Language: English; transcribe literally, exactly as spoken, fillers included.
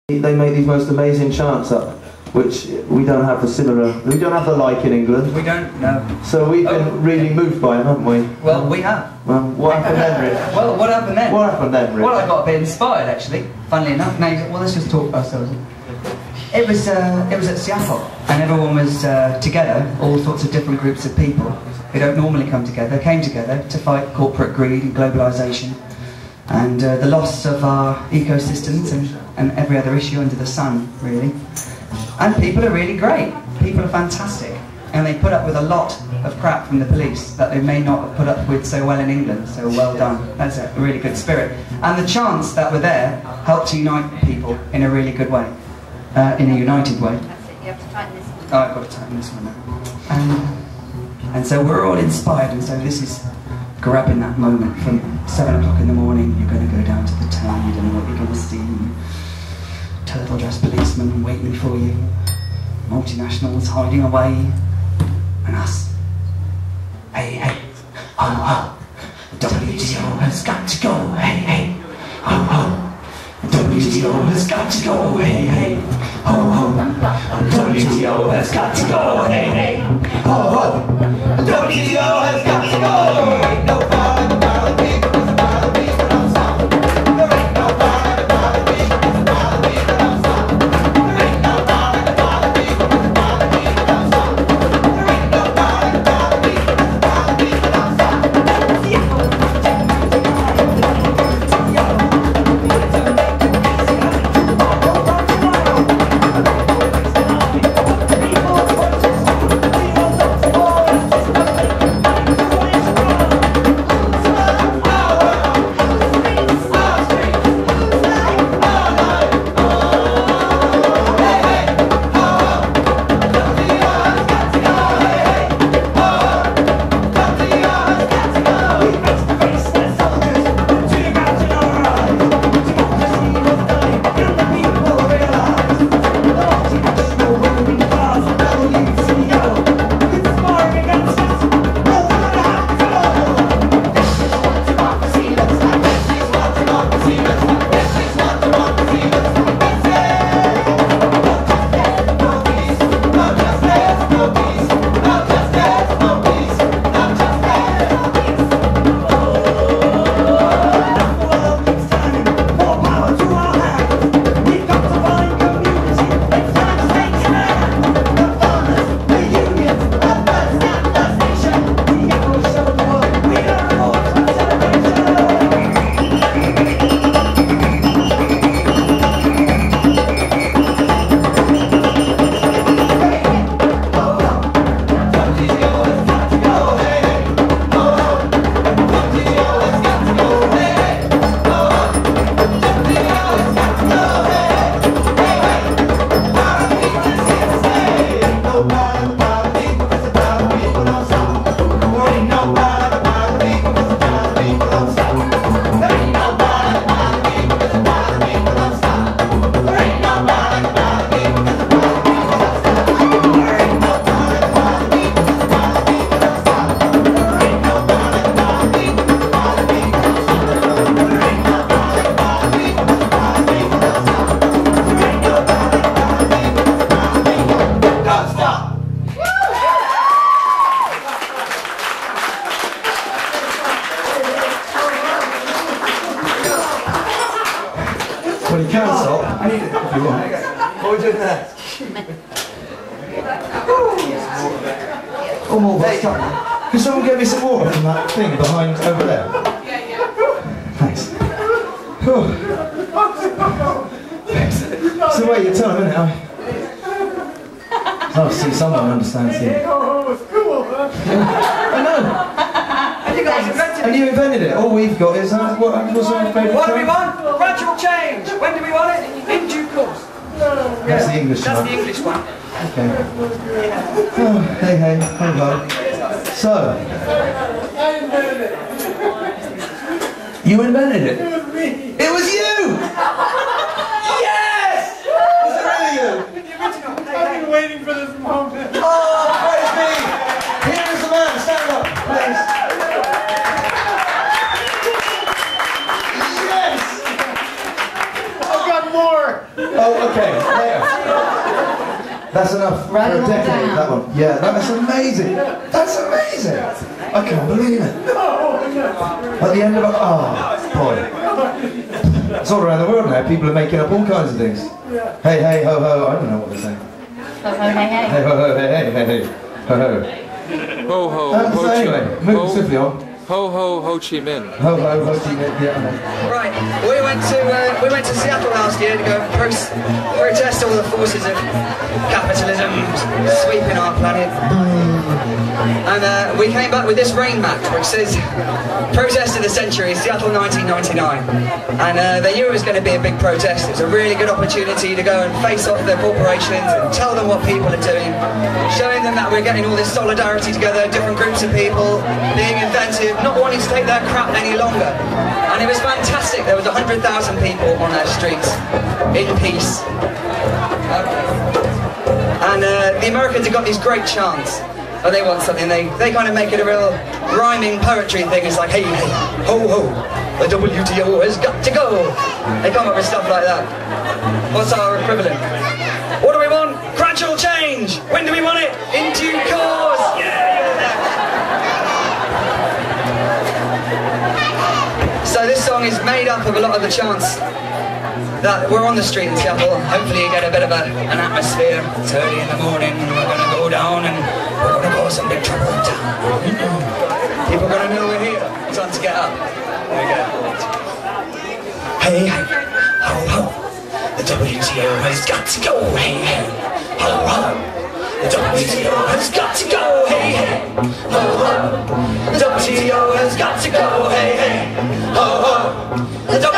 They make these most amazing charts up, which we don't have a similar, we don't have the like in England. We don't, no. So we've been oh. really moved by them, haven't we? Well, we have. Well, what happened then, Rich? Well, what happened then? What happened then, Rich? Well, I got a bit inspired, actually, funnily enough. Now, well, let's just talk ourselves. It was, uh, it was at Seattle, and everyone was uh, together, all sorts of different groups of people who don't normally come together, came together to fight corporate greed and globalisation, and uh, the loss of our ecosystems and, and every other issue under the sun, really. And people are really great. People are fantastic. And they put up with a lot of crap from the police that they may not have put up with so well in England, so well done. That's a really good spirit. And the chants that were there helped to unite people in a really good way, uh, in a united way. That's it, you have to tighten this one. Oh, I've got to tighten this one now. And, and so we're all inspired, and so this is grabbing that moment from seven o'clock in the morning. You're going to go down to the town, you don't know what you're going to see. Turtle dressed policemen waiting for you. Multinationals hiding away. And us. Hey, hey. Ho, ho. W T O has got to go. Hey, hey. Ho, ho. W T O has got to go. Hey, hey. Ho, ho. W T O has got to go. Hey, hey. Ho, ho. W T O has got to go. Ain't no fire to violent people. It's a violent people don't stop. There ain't no fire to violent people. It's a violent people don't stop. There ain't no fire to violent people. It's a violent people don't stop. There ain't no fire to violent people. It's a violent people don't stop. Well, you can stop. I need it if you want. What are we doing there? Oh, more water. Can someone get me some water from that thing behind over there? Yeah, yeah. Thanks. So wait, you're telling me now. Oh, see, someone understands here. Oh, cool, huh? I know. And you guys invented And it. you invented it. All we've got is uh, what, what's our favourite? What do we want? Gradual change. When do we want it? In due course. That's Yeah. the English That's one. the English one. Okay. Oh, hey, hey, hello. So, I invented it. you invented it? It was me. It was you! Yes! Was it really you? The original. Hey, I've hey. been waiting for this moment. Oh, praise me! Here is the man. Stand up, please. Yes! I've got more. Oh, Oh, okay. There. That's enough Write for it a all decade, down. that one. Yeah, that's amazing. That's amazing. I can't believe it. At the end of a... Oh, boy. It's all around the world now. People are making up all kinds of things. Hey, hey, ho, ho. I don't know what they're saying. Ho, ho, hey, hey. Hey, ho, ho, hey, hey, hey, hey. Ho, ho. Ho ho Um, ho so chi anyway, moving ho, swiftly on. ho ho ho chi minh. Ho, ho, ho, chi minh. Yeah, I know. Right, we went to uh, we went to Seattle last year to go and pro protest all the forces of capitalism sweeping our planet. And uh, we came back with this rain mat which says "Protest of the Century, Seattle nineteen ninety-nine." And uh, they knew it was going to be a big protest. It was a really good opportunity to go and face off their corporations and tell them what people are doing, showing them that we're getting all this solidarity together, different groups of people, being inventive, not wanting to take their crap any longer. And it was fantastic. There was one hundred thousand people on our streets in peace. Okay. And uh, the Americans have got these great chants. Oh, they want something. They they kind of make it a real rhyming poetry thing. It's like, hey, hey, ho, ho, the W T O has got to go. They come up with stuff like that. What's our equivalent? What do we want? Gradual change. When do we want it? In due course. Yeah. So this song is made up of a lot of the chants that we're on the street in Seattle. Hopefully you get a bit of a, an atmosphere. It's early in the morning, we're going to go down and we're going to cause some big trouble in town. People are going to know we're here. It's time to get up. There we go. Hey, hey, ho, ho. The W T O has got to go. Hey, hey, ho, ho. The W T O has got to go. Hey, hey, ho, ho. The W T O has got to go. Hey, hey, ho, ho. The